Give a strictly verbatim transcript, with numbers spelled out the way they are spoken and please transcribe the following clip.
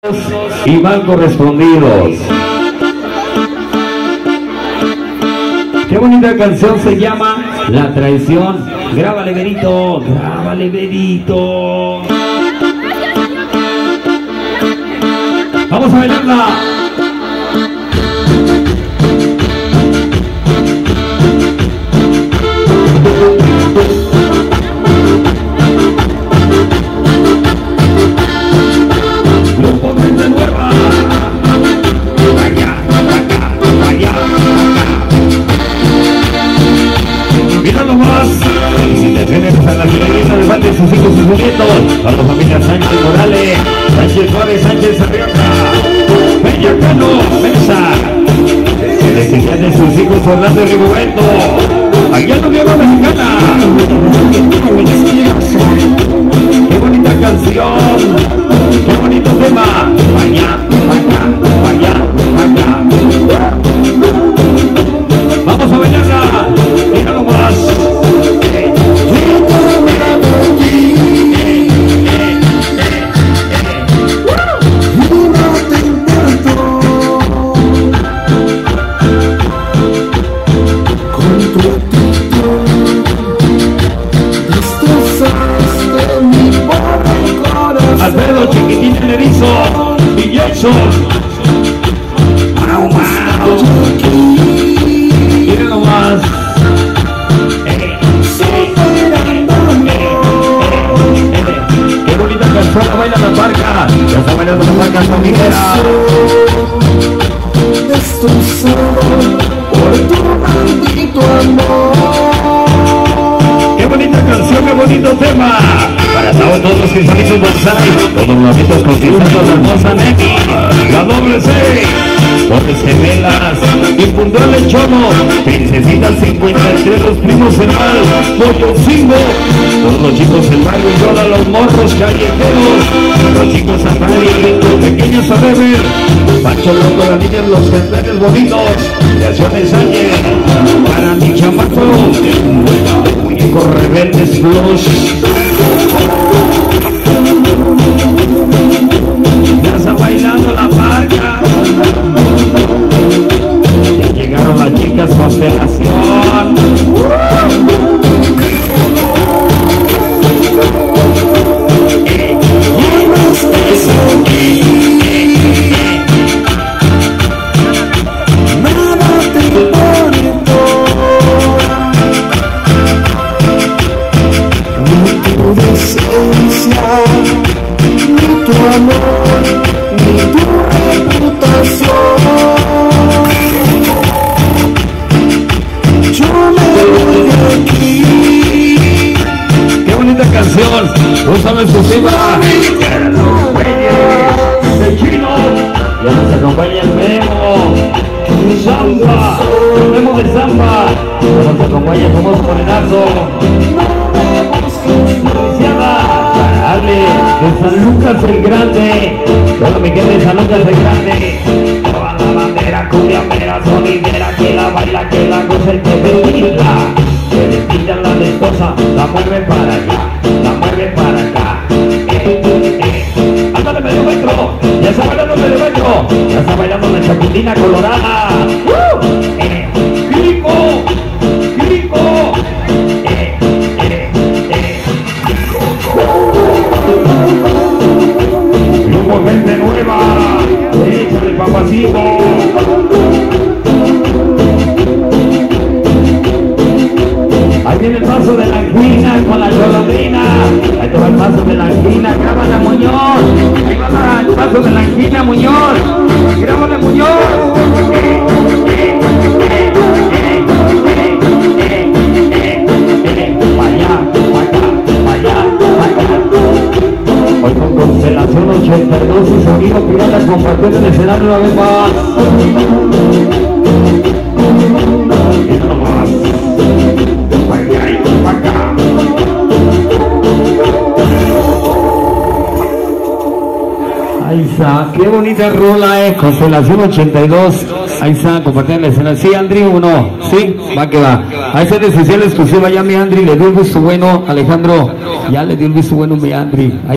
y van correspondidos. Qué bonita canción se llama La Traición. Grábale, Benito, grábale, Benito. Vamos a bailarla. Sus hijos y sus nietos, a la familia Sánchez Morales, Sánchez Suárez, Sánchez Arrioca, Bellacano, Mesa, necesidad de sus hijos Orlando y Rigoberto, allá no Diego Mexicana. Qué bonita canción, qué bonito tema, vaya, vaya, vaya, vaya. Vamos a bailarla, míralo más. Alfredo Chiquitín el Erizo y Jason. Mau, mau. Miren nomás. Qué bonita canción, baila la barca. Ya está bailando la barca sonidera. Por tu maldito amor. Qué bonita canción, qué bonito tema. Para todos los que son hizo bonsai, todos los amigos conquistando la hermosa Neki, la doble C, Torres Gemelas, Impuntuales Chono, Princesita cincuenta y tres, los primos hermanos, Pollo Cinco, todos los chicos del barrio, todos los morros callejeros, los chicos Safari, los pequeños a beber, Pancho Loco, las niñas, los cantantes bonitos, Creaciones Sánchez, para mi chamaco, muñecos rebeldes plus. Ya está bailando la barca. Ya llegaron las chicas Constelación. Úsame exclusiva de Chino. Ya nos acompaña el Memo Zamba, el Memo de Zamba. Ya nos acompaña como Morenazo, para darle de San Lucas el Grande. Todo mi gente de San Lucas el Grande. Toda la bandera, cumbia, mera, sonidera, que la baila, que la goza y que despida. Que despida la desposa, la mueve para allá, la mueve para acá. Eh, eh. Ándale medio metro, ya está bailando medio metro, ya está bailando la chacutina colorada. ¡Uh! Eh, ¡Grico! ¡Grico! Eh, eh, eh. Grupo Gente Nueva, échale papacito. Ahí viene el paso de la Anguina con la Cholondrina. Ahí te va el paso de la Anguina, grábala Muñoz. Ahí va el paso de la Anguina Muñoz. Grábala Muñoz. Vaya, vaya, vaya, vaya. Hoy con Constelación ochenta y dos y Sonido Pirata compartiendo el escenario una vez más. Mira nomás. Ahí está, qué bonita rola es, Constelación ochenta y dos. Ahí está, compartiendo la escena. Sí, Andri, uno, sí, va que va. Ahí está de especial exclusiva ya mi Andri, le dio el visto bueno, Alejandro, ya le dio el visto bueno mi Andri. Ahí